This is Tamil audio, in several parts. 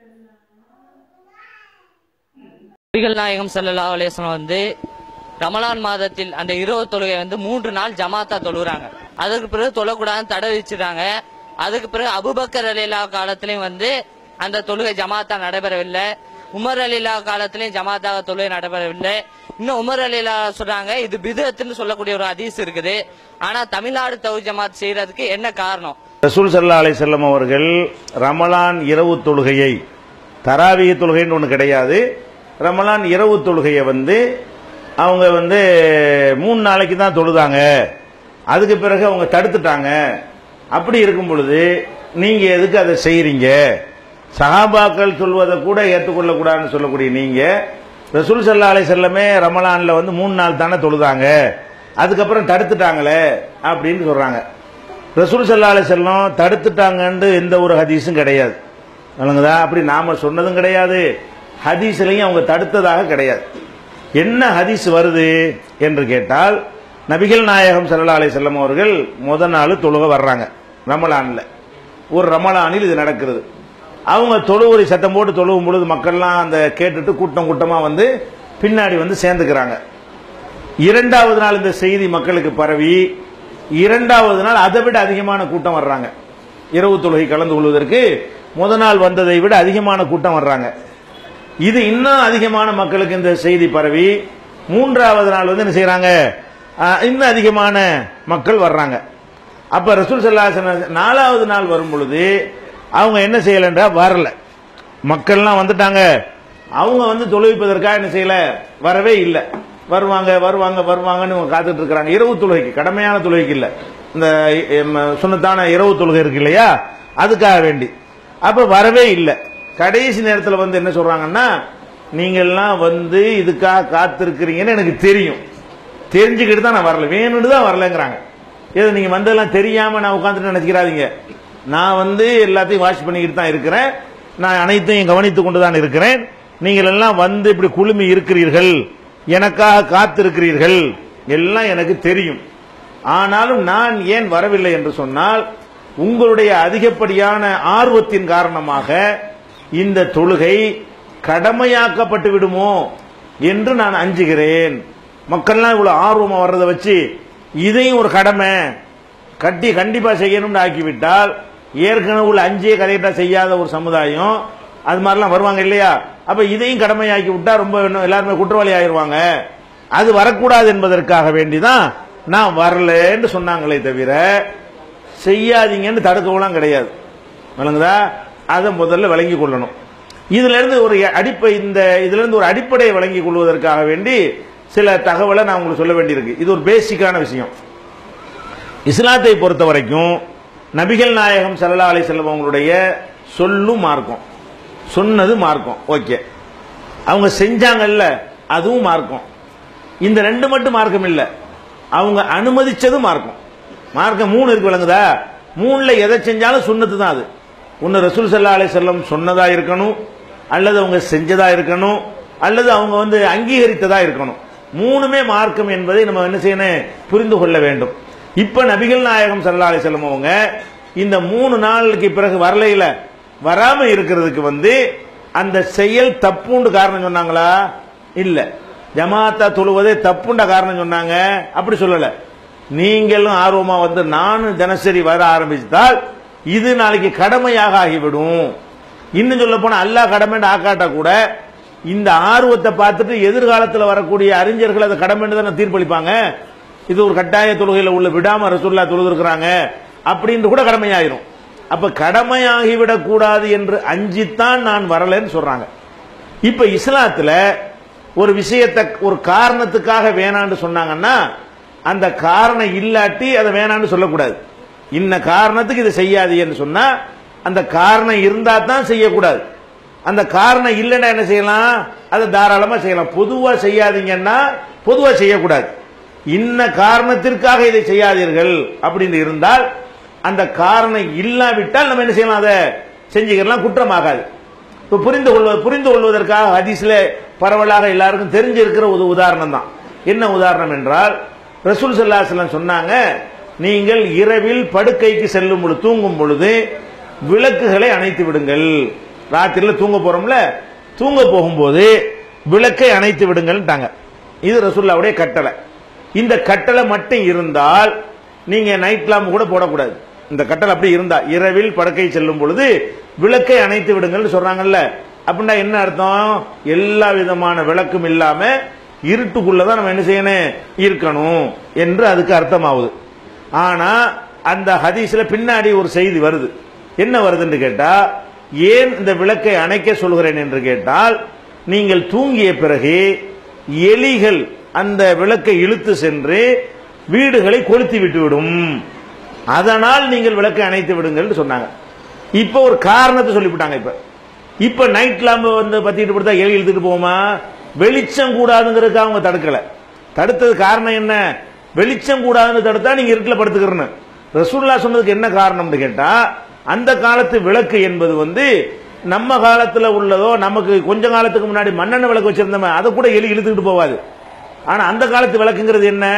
நபிகள் நாயகம் ஸல்லல்லாஹு அலைஹி வஸல்லம் வந்து ரமலான் மாதத்தில் அந்த இரவு தொழுகை வந்து 3 நாள் ஜமாத்தா தொழுகிறாங்க. அதுக்கு பிறகு தொழக்கூடாதுன்னு தடை வச்சிருக்காங்க. அதுக்கு பிறகு அபூபக்கர் ரலியல்லாஹு காலத்திலையும் வந்து அந்த தொழுகை ஜமாத்தா நடைபெறவில்லை. உமர் ரலியல்லாஹு காலத்திலையும் ஜமாத்தாக தொழுகை நடைபெறவில்லை. இன்னும் உமர் ரலியல்லாஹு சொல்றாங்க இது பித்அத்னு சொல்லக்கூடிய ஒரு ஹதீஸ் இருக்குது. ஆனா தமிழ்நாடு தௌஹீத் ஜமாத் செய்யறதுக்கு என்ன காரணம்? ரசூல் ஸல்லல்லாஹு அலைஹி வஸல்லம் அவர்கள் ரமலான் இரவு தொழுகையை, தராவீஹ் தொழுகைன்னு ஒன்று கிடையாது, ரமலான் இரவு தொழுகையை வந்து அவங்க வந்து 3 நாளைக்கு தான் தொழுதாங்க. அதுக்கு பிறகு அவங்க தடுத்துட்டாங்க. அப்படி இருக்கும் பொழுது நீங்க எதுக்கு அதை செய்யறீங்க? சஹாபாக்கள் சொல்வதை கூட ஏற்றுக்கொள்ளக்கூடாதுன்னு சொல்லக்கூடிய நீங்க, ரசூல் ஸல்லல்லாஹு அலைஹி வஸல்லமே ரமலான்ல வந்து 3 நாள் தானே தொழுதாங்க, அதுக்கப்புறம் தடுத்துட்டாங்களே அப்படின்னு சொல்றாங்க. ரசூல் ஸல்லல்லாஹு அலைஹி வஸல்லம் தடுத்துட்டாங்கன்னு எந்த ஒரு ஹதீஸும் கிடையாது. சொல்லுங்கதா, அப்படி நாம சொன்னதும் கிடையாது, ஹதீஸ்லையும் அவங்க தடுத்ததாக கிடையாது. என்ன ஹதீஸ் வருது என்று கேட்டால், நபிகள் நாயகம் ஸல்லல்லாஹு அலைஹி வஸல்லம் அவர்கள் முதல் நாள் தொழுக வர்றாங்க ரமலான்ல. ஒரு ரமலானில் இது நடக்கிறது. அவங்க தொழுவுரை சத்தம் போட்டு தொழுவும் பொழுது மக்கள்லாம் அந்த கேட்டுட்டு கூட்டம் கூட்டமா வந்து பின்னாடி வந்து சேர்ந்துக்கிறாங்க. 2வது நாள் இந்த செய்தி மக்களுக்கு பரவி 2வது நாள் அதை விட அதிகமான கூட்டம் வர்றாங்க. இரவு தொழுகை கலந்து கொள்வதற்கு முதல் நாள் வந்ததை விட அதிகமான கூட்டம் வர்றாங்க. இது இன்னும் அதிகமான மக்களுக்கு இந்த செய்தி பரவி 3வது நாள் வந்து என்ன செய்யறாங்க, இன்னும் அதிகமான மக்கள் வர்றாங்க. அப்ப ரசூல் ஸல்லல்லாஹு அலைஹி வஸல்லம் 4வது நாள் வரும் பொழுது அவங்க என்ன செய்யலன்றா வரல. மக்கள்லாம் வந்துட்டாங்க, அவங்க வந்து தொழுவிப்பதற்காக என்ன செய்யல, வரவே இல்லை. வருவாங்க வருவாங்க வருவாங்கன்னு காத்துட்டு இருக்கிறாங்க. இரவு தொழுகைக்கு, கடமையான தொழுகைக்கு இல்ல, இந்த சுன்னத்தான இரவு தொழுகை இருக்கு இல்லையா, அதுக்காக வேண்டி. அப்ப வரவே இல்லை. கடைசி நேரத்தில் வந்து என்ன சொல்றாங்கன்னா, நீங்கள்லாம் வந்து இதுக்காக காத்திருக்கிறீங்கன்னு எனக்கு தெரியும், தெரிஞ்சுக்கிட்டு தான் நான் வரல, வேணும்னு தான் வரலங்கிறாங்க. ஏதோ நீங்க வந்ததெல்லாம் தெரியாம நான் உட்காந்துட்டு நினைச்சுக்கிறாதீங்க. நான் வந்து எல்லாத்தையும் வாட்ச் பண்ணிக்கிட்டு தான் இருக்கிறேன், நான் அனைத்தையும் கவனித்துக் கொண்டு தான் இருக்கிறேன். நீங்கள் எல்லாம் வந்து இப்படி குழுமி இருக்கிறீர்கள், எனக்காக காத்திருக்கிறீர்கள், எல்லாம் எனக்கு தெரியும். ஆனாலும் நான் ஏன் வரவில்லை என்று சொன்னால், உங்களுடைய அதிகப்படியான ஆர்வத்தின் காரணமாக இந்த தொழுகை கடமையாக்கப்பட்டு விடுமோ என்று நான் அஞ்சுகிறேன். மக்கள்லாம் இவ்வளவு ஆர்வமா வர்றதை வச்சு இதையும் ஒரு கடமை கண்டிப்பா செய்யணும்னு ஆக்கிவிட்டால், ஏற்கனவே உள்ள 5 கரெக்டா செய்யாத ஒரு சமுதாயம் அது மாதிரிலாம் வருவாங்க இல்லையா? அப்ப இதையும் கடமையாக்கி விட்டா ரொம்ப எல்லாருமே குற்றவாளி ஆயிடுவாங்க. அது வரக்கூடாது என்பதற்காக வேண்டிதான் நான் வரலன்னு சொன்னாங்களே தவிர செய்யாதீங்கன்னு தடுக்கவும் கிடையாது. விளங்குதா? அதை முதல்ல விளங்கி கொள்ளணும். இதுல இருந்து ஒரு அடிப்படையை விளங்கி கொள்வதற்காக வேண்டி சில தகவலை நான் உங்களுக்கு சொல்ல வேண்டியிருக்கு. இது ஒரு பேசிக்கான விஷயம். இஸ்லாத்தை பொறுத்த வரைக்கும் நபிகள் நாயகம் ஸல்லல்லாஹு அலைஹி வஸல்லம் அவங்களுடைய சொல்லும் மார்க்கம், சொன்னது மார்க்கம், ஓகே. அவங்க செஞ்சாங்கல்ல, அதுவும் மார்க்கம். இந்த 2 மட்டும் மார்க்கம் இல்ல, அவங்க அனுமதிச்சது மார்க்கம். மார்க்கம் 3 இருக்கு, விளங்குதா? 3ல எதை செஞ்சாலும் சுன்னத்து தான். அது ஒன்னு ரசூல் ஸல்லல்லாஹு அலைஹி வஸல்லம் சொன்னதா இருக்கணும், அல்லது அவங்க செஞ்சதா இருக்கணும், அல்லது அவங்க வந்து அங்கீகரித்ததா இருக்கணும். 3மே மார்க்கம் என்பதை நம்ம என்ன செய்யணும், புரிந்து கொள்ள வேண்டும். இப்ப நபிகள் நாயகம் ஸல்லல்லாஹு அலைஹி வஸல்லம் அவங்க இந்த 3 நாளுக்கு பிறகு வரலையில, வராம இருக்கிறதுக்கு வந்து அந்த செயல் தப்புண்டு காரணம் சொன்னாங்களா? இல்ல. ஜமாத்தா தொழுவதே தப்புண்ட காரணம் சொன்னாங்க? அப்படி சொல்லல. நீங்களும் ஆர்வமா வந்து நானும் தினசரி வர ஆரம்பித்தால் இது நாளைக்கு கடமையாக ஆகிவிடும். இன்னும் சொல்ல போனா அல்லாஹ் கடமைன்னு ஆக்காட்டா கூட இந்த ஆர்வத்தை பார்த்துட்டு எதிர்காலத்தில் வரக்கூடிய அறிஞர்கள் அதை கடமைன்னு தானே தீர்ப்பளிப்பாங்க. இது ஒரு கட்டாய தொழுகையில உள்ள விடாம ரசூலுல்லாஹ் தொழுதுருக்கிறாங்க அப்படின்னு கூட கடமையாயிரும். அப்ப கடமையாகிவிடக் கூடாது என்று அஞ்சித்தான் நான் வரலன்னு சொல்றாங்க. இப்ப இஸ்லாத்துல ஒரு விஷயத்தை ஒரு காரணத்துக்காக வேணான்னு சொன்னாங்கன்னா அந்த காரணம் இல்லாட்டி அதை வேணான்னு சொல்லக்கூடாது. இன்ன காரணத்துக்கு இதை செய்யாதீன்னு சொன்னா அந்த காரணம் இருந்தா தான் செய்யக்கூடாது. அந்த காரணம் இல்லைன்னா என்ன செய்யலாம், அதை தாராளமா செய்யலாம். பொதுவா செய்யாதீங்கன்னா பொதுவா செய்யக்கூடாது. இன்ன காரணத்திற்காக இதை செய்யாதீர்கள் அப்படின்னு இருந்தால் அந்த காரணம் இல்லாவிட்டால் நம்ம என்ன செய்யலாம், அதை செஞ்சுக்கலாம், குற்றமாகாது. இப்ப புரிந்து கொள்வதற்காக ஹதீஸ்ல பரவலாக எல்லாருக்கும் தெரிஞ்சிருக்கிற ஒரு உதாரணம் தான். என்ன உதாரணம் என்றால், ரசூல் ஸல்லல்லாஹு அலைஹி வஸல்லம் சொன்னாங்க, நீங்கள் இரவில் படுக்கைக்கு செல்லும் பொழுது, தூங்கும் பொழுது விளக்குகளை அணைத்து விடுங்கள். ராத்திரில தூங்க போறோம்ல, தூங்க போகும்போது விளக்கை அணைத்து விடுங்கள்ட்டாங்க. இது ரசூலுல்லாஹ்வுடைய கட்டளை. இந்த கட்டளை மட்டும் இருந்தால் நீங்க நைட் லாம்ப் கூட போடக்கூடாது. இந்த கட்டளை அப்படி இருந்தா இரவில் படுக்கை செல்லும் பொழுது விளக்கை அணைத்து விடுங்கள் சொல்றாங்கல்ல, அப்படின்னா என்ன அர்த்தம்? எல்லா விதமான விளக்கும் இல்லாம இருட்டுக்குள்ளதான் நம்ம என்ன செய்யணும், இருக்கணும் என்று அதுக்கு அர்த்தமாகுது. ஆனா அந்த ஹதீஸ்ல பின்னாடி ஒரு செய்தி வருது. என்ன வருதுன்னு கேட்டா, ஏன் இந்த விளக்கை அணைக்க சொல்கிறேன் என்று கேட்டால், நீங்கள் தூங்கிய பிறகு எலிகள் அந்த விளக்கை இழுத்து சென்று வீடுகளை கொளுத்தி விட்டுவிடும், அதனால் நீங்கள் விளக்கை அணைத்து விடுங்கள் சொன்னாங்க. இப்ப ஒரு காரணத்தை சொல்லிவிட்டாங்க. இப்ப நைட் லாம்பு வந்து பத்திட்டு கொடுத்தா எலி இழுத்துட்டு போகுமா? வெளிச்சம் கூடாதுங்கிறதுக்கு அவங்க தடுக்கல. தடுத்தது காரணம் என்ன? வெளிச்சம் கூடாதுன்னு தடுத்தா நீங்க இருட்டில் படுத்துக்கிறேன்னு. ரசூலுல்லாஹ் சொன்னதுக்கு என்ன காரணம்னு கேட்டா, அந்த காலத்து விளக்கு என்பது வந்து நம்ம காலத்துல உள்ளதோ, நமக்கு கொஞ்ச காலத்துக்கு முன்னாடி மண்ணெண்ணெய் விளக்கு வச்சிருந்தோம், அதை கூட எலி இழுத்துக்கிட்டு போவாது. ஆனா அந்த காலத்து விளக்குங்கிறது என்ன?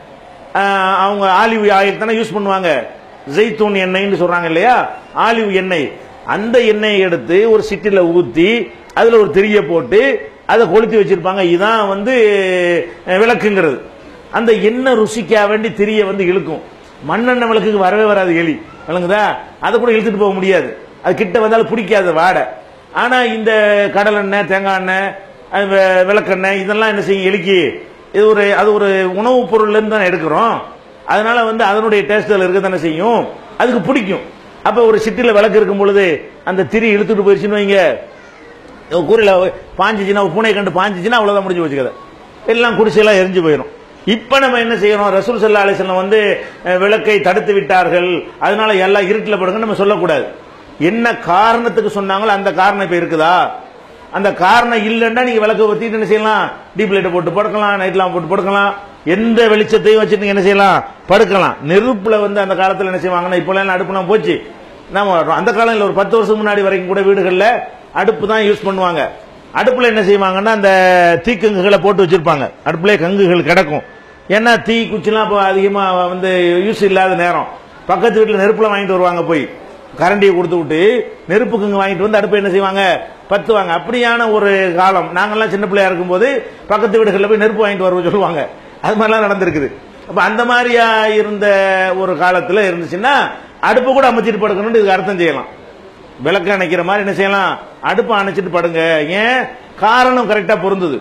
அவங்க ஆலிவ் ஆயில் தானே யூஸ் பண்ணுவாங்க, ஜெய்தூன் எண்ணெய்ன்னு சொல்றாங்க இல்லையா, ஆலிவ் எண்ணெய். அந்த எண்ணெயை எடுத்து ஒரு சிட்டில ஊத்தி அதுல ஒரு திரிய போட்டு அதை கொளுத்தி வச்சிருப்பாங்க. இதுதான் வந்து விளக்குங்கிறது. அந்த எண்ணெய் ருசிக்கா வேண்டி திரிய வந்து இழுக்கும். மண்ணெண்ணெய் விளக்குக்கு வரவே வராது எலி, விளங்குதா? அதை கூட இழுத்துட்டு போக முடியாது, அது கிட்ட வந்தாலும் பிடிக்காத வாடை. ஆனா இந்த கடல் எண்ணெய், தேங்காய் எண்ணெய், விளக்கெண்ணெய் இதெல்லாம் என்ன செய்யும் எலிக்கு? அது ஒரு உணவுப் பொருள்ல இருந்து தான் எடுக்கிறோம். அதனால வந்து அதனுடைய டேஸ்ட் இருக்க தானே செய்யும், அதுக்கு பிடிக்கும். அப்ப ஒரு சிட்டில விளக்கு இருக்கும் பொழுது அந்த திரி இழுத்துட்டு போயிருச்சுன்னு வைங்க, கூரையில பாஞ்சிச்சுன்னா, பூனை கண்டு பாஞ்சிச்சுன்னா அவ்வளவுதான் முடிஞ்சு வச்சுக்கத, எல்லாம் குடிசையெல்லாம் எரிஞ்சு போயிடும். இப்ப நம்ம என்ன செய்யறோம்? ரசூல் ஸல்லல்லாஹு அலைஹி வஸல்லம் வந்து விளக்கை தடுத்து விட்டார்கள், அதனால எல்லாம் இருட்டில் படுங்க நம்ம சொல்லக்கூடாது. என்ன காரணத்துக்கு சொன்னாங்களோ அந்த காரணம் இப்ப இருக்குதா? அந்த காரணம் இல்லைன்னா நீங்க விளக்கு பத்திட்டு என்ன செய்யலாம்? டீப் லைட் போட்டு படுக்கலாம், நைட் லாம்ப் போட்டு படுக்கலாம், எந்த வெளிச்சத்தையும் வச்சுட்டு நீங்க என்ன செய்யலாம்? படுக்கலாம். நெருப்புல வந்து அந்த காலத்துல என்ன செய்வாங்கன்னா, இப்ப எல்லாம் அடுப்புலாம் போச்சு, நம்ம அந்த காலம் ஒரு 10 வருஷம் முன்னாடி வரைக்கும் கூட வீடுகள்ல அடுப்பு தான் யூஸ் பண்ணுவாங்க. அடுப்புல என்ன செய்வாங்கன்னா, அந்த தீக்கங்குகளை போட்டு வச்சிருப்பாங்க, அடுப்புல கங்குகள் கிடக்கும். ஏன்னா தீ குச்சிலாம் இப்போ அதிகமா வந்து யூஸ் இல்லாத நேரம், பக்கத்து வீட்டுல நெருப்புல வாங்கிட்டு வருவாங்க, போய் கரண்டியை கொடுத்து விட்டு நெருப்பு கங்கு வாங்கிட்டு வந்து அடுப்பை என்ன செய்வாங்க? பத்துவாங்க. அப்படியான ஒரு காலம். நாங்கெல்லாம் சின்ன பிள்ளையா இருக்கும்போது பக்கத்து வீடுகளில் போய் நெருப்பு வாங்கிட்டு வருவோம் சொல்லுவாங்க. அது மாதிரிலாம் நடந்திருக்குது. அப்ப அந்த மாதிரியா இருந்த ஒரு காலத்துல இருந்துச்சுன்னா அடுப்பு கூட அமைச்சிட்டு படுக்கணும்னு இதுக்கு அர்த்தம் செய்யலாம். விளக்கு அணைக்கிற மாதிரி என்ன செய்யலாம்? அடுப்பு அணைச்சிட்டு படுங்க. ஏன்? காரணம் கரெக்டா பொருந்தது.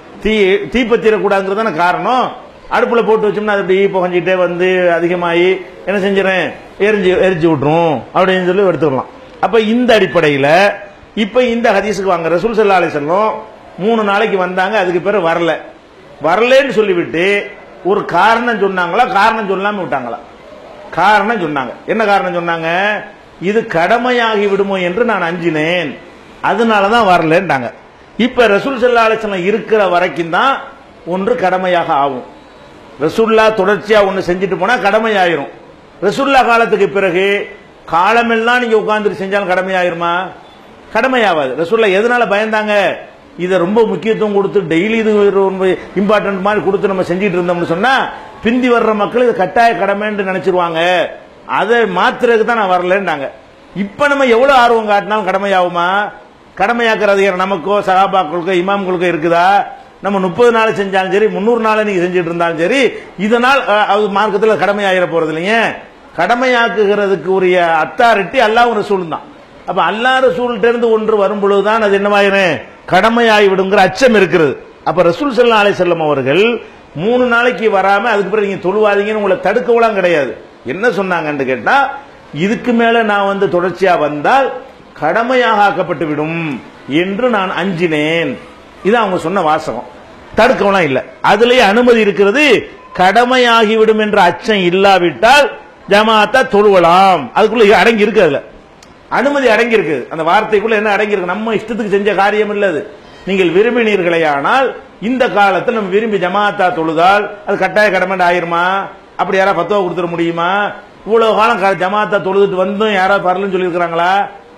தீ பத்திரக்கூடாதுங்கிறதான காரணம். அடுப்புல போட்டு வச்சோம்னா அது அப்படி புகஞ்சிட்டே வந்து அதிகமாகி என்ன செஞ்சிடறேன்? எரிஞ்சு விட்டுரும் அப்படின்னு சொல்லி எடுத்துக்கலாம். அப்ப இந்த அடிப்படையில் இப்ப இந்த ஹதீஸுக்கு வாங்க. ரசூல் ஸல்லல்லாஹு அலைஹி வஸல்லம் 3 நாளைக்கு வந்தாங்க, அதுக்கு பிறகு வரலன்னு சொல்லிவிட்டு ஒரு காரணம் சொன்னாங்களா? காரணம் சொல்லாம விட்டாங்களா? காரணம் சொன்னாங்க. என்ன காரணம் சொன்னாங்க? இது கடமையாகி விடுமோ என்று நான் அஞ்சினேன், அதனாலதான் வரலன்றாங்க. இப்ப ரசூல் ஸல்லல்லாஹு அலைஹி வஸல்லம் இருக்கிற வரைக்கும் தான் ஒன்று கடமையாக ஆகும். ரசூல்லா தொடர்ச்சியா ஒன்று செஞ்சுட்டு போனா கடமையாயிரும். ரசூல்லா காலத்துக்கு பிறகு காலமெல்லாம் நீங்க உட்கார்ந்து செஞ்சாலும் கடமையாயிருமா? கடமையாவாது. ரசூல்லா எதனால பயந்தாங்க? இதை ரொம்ப முக்கியத்துவம் கொடுத்து டெய்லி இது இம்பார்ட்டன்ட் மாதிரி கொடுத்து நம்ம செஞ்சிட்டு இருந்தோம்னு சொன்னா பிந்தி வர்ற மக்கள் இது கட்டாய கடமைன்னு நினைச்சிருவாங்க. அதை மாத்துறதுக்கு தான் நான் வரலன்றாங்க. இப்ப நம்ம எவ்வளவு ஆர்வம் காட்டினாலும் கடமையாகுமா? கடமையாக்குறது நமக்கோ சஹாபாக்களுக்கோ இமாம்களுக்கோ இருக்குதா? நம்ம 30 நாள் செஞ்சாலும் சரி, 300 நாள் நீங்க செஞ்சுட்டு இருந்தாலும் சரி, இதனால் அது மார்க்கத்தில் கடமையாகிற போறது இல்லைங்க. கடமையாக்குகிறதுக்கு உரிய அத்தாரிட்டி அல்லாஹ் ரசூல் தான். அப்ப அல்லாஹ் ரசூல்கிட்ட இருந்து ஒன்று வரும் பொழுதுதான் அது என்னவாயிரும்? கடமையாகிவிடுங்கிற அச்சம் இருக்கிறது. அப்ப ரசூல் ஸல்லல்லாஹு அலைஹி வஸல்லம் அவர்கள் 3 நாளைக்கு வராம அதுக்கு பிறகு நீங்க தொழுவாதீங்கன்னு உங்களை தடுக்கலாம் கிடையாது. என்ன சொன்னாங்கன்னு கேட்டா, இதுக்கு மேல நான் வந்து தொடர்ச்சியா வந்தால் கடமையாக ஆக்கப்பட்டு விடும் என்று நான் அஞ்சினேன். இது அவங்க சொன்ன வாசகம். தடுக்கலாம் இல்ல, அதுலயே அனுமதி இருக்கிறது. கடமையாகிவிடும் என்ற அச்சம் இல்லாவிட்டால் ஜமாத்தா தொழுவலாம், அதுக்குள்ள அடங்கி இருக்கு. அதுல அனுமதி அடங்கி இருக்கு. அந்த வார்த்தைக்குள்ள என்ன அடங்கி இருக்கு? நம்ம இஷ்டத்துக்கு செஞ்ச காரியம் இல்லது. நீங்கள் விரும்பினீர்களே ஆனால் இந்த காலத்தில் நம்ம விரும்பி ஜமாத்தா தொழுதால் அது கட்டாய கடமை ஆயிருமா? அப்படி யாராவது ஃபத்வா கொடுத்துட முடியுமா? இவ்வளவு காலம் ஜமாத்தா தொழுதுட்டு வந்தும் யாராவது பரலன்னு சொல்லி இருக்கிறாங்களா?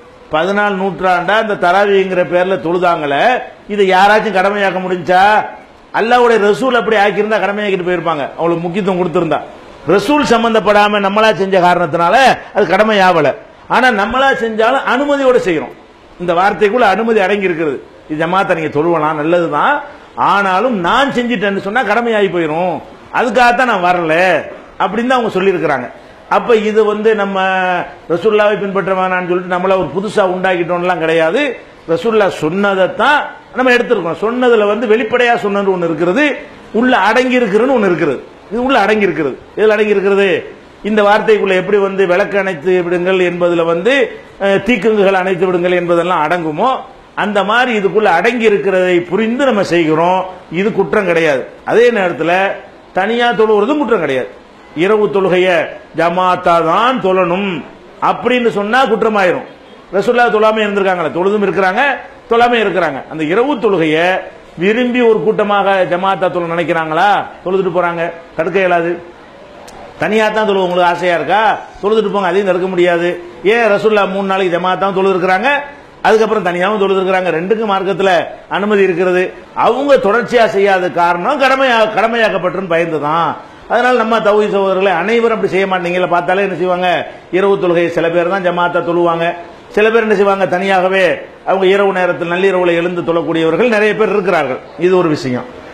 14 நூற்றாண்டா இந்த தராவிங்கிற பேர்ல தொழுதாங்களே, இதை யாராச்சும் கடமையாக்க முடிஞ்சா? அல்லாஹ்வுடைய ரசூல் அப்படி ஆக்கியிருந்தா கடமையாக்கிட்டு போயிருப்பாங்க, அவளுக்கு முக்கியத்துவம் கொடுத்திருந்தா. ரசூல் சம்பந்தப்படாம நம்மளா செஞ்ச காரணத்தினால அது கடமையாவல. ஆனா நம்மளா செஞ்சாலும் அனுமதியோட செய்யறோம். இந்த வார்த்தைக்குள்ள அனுமதி அடங்கி இருக்கிறது. இது ஜமாத்தை நீங்க தொழுவலாம், நல்லதுதான். ஆனாலும் நான் செஞ்சிட்டேன்னு சொன்னா கடமையாகி போயிடும், அதுக்காகத்தான் நான் வரல அப்படின்னு தான் அவங்க சொல்லியிருக்கிறாங்க. அப்ப இது நம்ம ரசூலுல்லாஹ்வை பின்பற்ற வேணாம்னு சொல்லிட்டு நம்மள ஒரு புதுசா உண்டாக்கிட்டோம்லாம் கிடையாது. ரசூலுல்லாஹ் சொன்னதைத்தான் நம்ம எடுத்திருக்கோம். சொன்னதுல வெளிப்படையா சொன்னது ஒன்று இருக்கிறது, உள்ள அடங்கி இருக்கிறது ஒன்று இருக்கிறது. இது உள்ள அடங்கி இருக்கிறது. இதில் அடங்கி இருக்கிறது இந்த வார்த்தைக்குள்ள எப்படி விளக்கு அணைத்து விடுங்கள் என்பதுல தீக்குங்குகள் அணைத்து விடுங்கள் என்பதெல்லாம் அடங்குமோ அந்த மாதிரி இதுக்குள்ள அடங்கி இருக்கிறதை புரிந்து நம்ம செய்கிறோம். இது குற்றம் கிடையாது. அதே நேரத்தில் தனியா தொழுவதும் குற்றம் கிடையாது. இரவு தொழுகைய ஜமாத்தா தான் தொழணும் அப்படின்னு சொன்னா குற்றமாயிரும். ரசூலுல்லாஹ் தொழாம இருந்திருக்காங்களா? தொழுதும் இருக்கிறாங்க, தொழாம இருக்கிறாங்க. அந்த இரவு தொழுகைய விரும்பி ஒரு கூட்டமாக ஜமாத்தா தொழ நினைக்கிறாங்களா? தொழுதுட்டு போறாங்க, தடுக்க இயலாது. தனியா தான் தொழுவு உங்களுக்கு ஆசையா இருக்கா? தொழுதுட்டு போங்க, அதையும் தடுக்க முடியாது. ஏன் ரசூலுல்லாஹ் 3 நாளைக்கு ஜமாத்தாவும் தொழுது இருக்கிறாங்க, அதுக்கப்புறம் தனியாகவும் தொழுது இருக்கிறாங்க. ரெண்டுக்கும் மார்க்கத்தில் அனுமதி இருக்கிறது. அவங்க தொடர்ச்சியா செய்யாத காரணம் கடமையாக்கப்பட்டு பயந்துதான். அதனால நம்ம தௌஹீத் சகோதரர்களை அனைவரும் அப்படி செய்ய மாட்டீங்களா? பார்த்தாலே என்ன செய்வாங்க, இரவு தொழுகை சில பேர் தான் ஜமாத்தா தொழுவாங்க, சில பேர் என்ன செய்வாங்க, தனியாகவே அவங்க இரவு நேரத்தில் நள்ளிரவுல எழுந்து தொழக்கூடியவர்கள் நிறைய பேர் இருக்கிறார்கள். இது ஒரு விஷயம்.